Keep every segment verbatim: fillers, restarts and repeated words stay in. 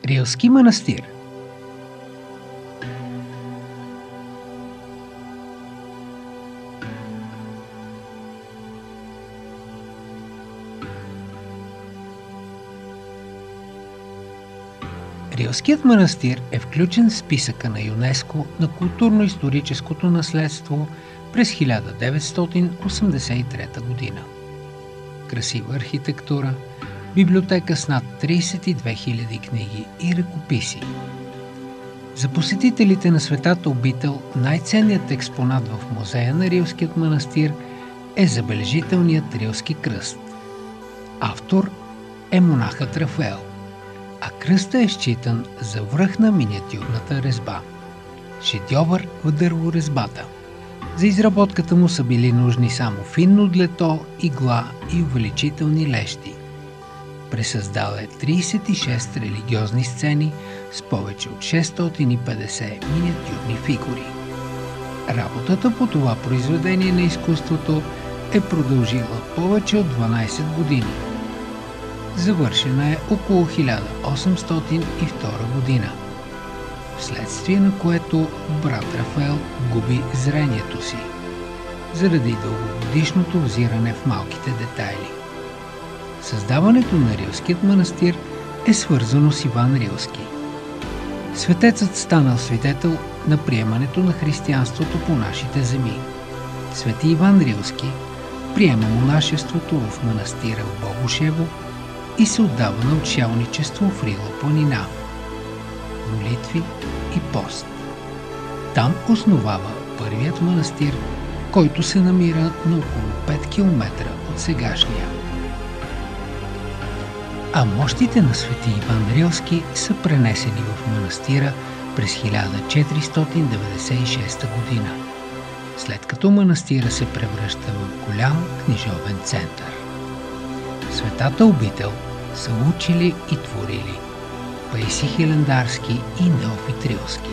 Рилски манастир. Рилският манастир е включен в списъка на ЮНЕСКО на културно-историческото наследство през хиляда деветстотин осемдесет и трета година. Красива архитектура, библиотека с над тридесет и две хиляди книги и ръкописи. За посетителите на Светата обител най-ценният експонат в музея на Рилският манастир е забележителният Рилски кръст. Автор е монахът Рафаел, а кръстът е считан за връх на миниатюрната резба. Шедьовър в дърворезбата. За изработката му са били нужни само финно длето, игла и увеличителни лещи. Пресъздал е тридесет и шест религиозни сцени с повече от шестстотин и петдесет миниатюрни фигури. Работата по това произведение на изкуството е продължила повече от дванадесет години. Завършена е около хиляда осемстотин и втора година, вследствие на което брат Рафаел губи зрението си, заради дългогодишното взиране в малките детайли. Създаването на Рилският манастир е свързано с Иван Рилски. Светецът станал свидетел на приемането на християнството по нашите земи. Свети Иван Рилски приема монашеството в манастира в Богушево и се отдава на отшелничество в Рила планина, молитви и пост. Там основава първият манастир, който се намира на около пет километра от сегашния. А мощите на свети Иван Рилски са пренесени в манастира през хиляда четиристотин деветдесет и шеста година, след като манастира се превръща в голям книжовен център. Светата обител са учили и творили Паисий Хилендарски и Неофит Рилски.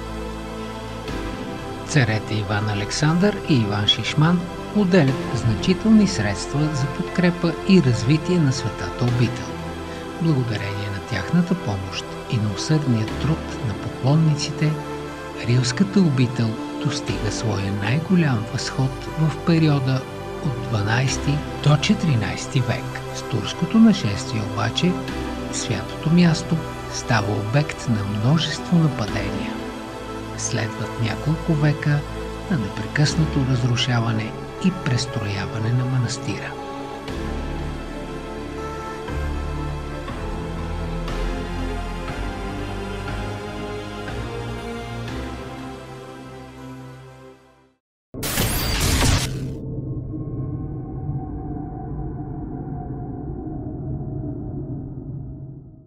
Царете Иван Александър и Иван Шишман отделят значителни средства за подкрепа и развитие на Светата обител. Благодарение на тяхната помощ и на усърдния труд на поклонниците, Рилската обител достига своя най-голям възход в периода от дванадесети до четиринадесети век. С турското нашествие обаче святото място става обект на множество нападения. Следват няколко века на непрекъснато разрушаване и престрояване на манастира.